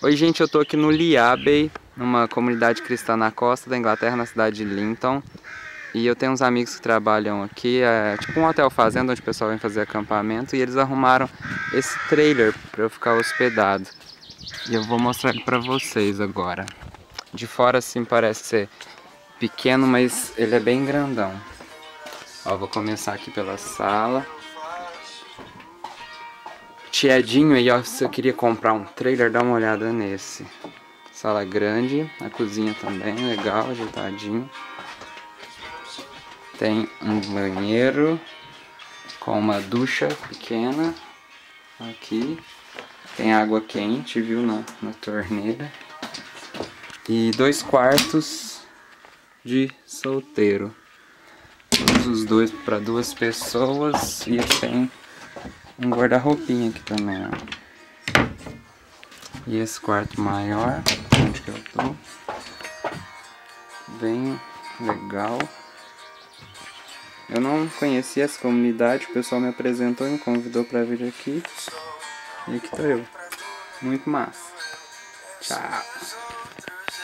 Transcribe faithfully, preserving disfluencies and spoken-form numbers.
Oi gente, eu tô aqui no Liabey, numa comunidade cristã na costa da Inglaterra, na cidade de Linton. E eu tenho uns amigos que trabalham aqui, é tipo um hotel fazenda onde o pessoal vem fazer acampamento. E eles arrumaram esse trailer pra eu ficar hospedado. E eu vou mostrar ele pra vocês agora. De fora assim parece ser pequeno, mas ele é bem grandão. Ó, vou começar aqui pela sala. Tiedinho aí, ó, se eu queria comprar um trailer, dá uma olhada nesse. Sala grande, a cozinha também, legal, ajeitadinho. Tem um banheiro com uma ducha pequena aqui. Tem água quente, viu, na, na torneira. E dois quartos de solteiro. Os dois para duas pessoas e tem um guarda-roupinha aqui também, ó. E esse quarto maior, onde que eu tô, bem legal. Eu não conhecia essa comunidade, o pessoal me apresentou e me convidou para vir aqui. E aqui tô eu. Muito massa. Tchau.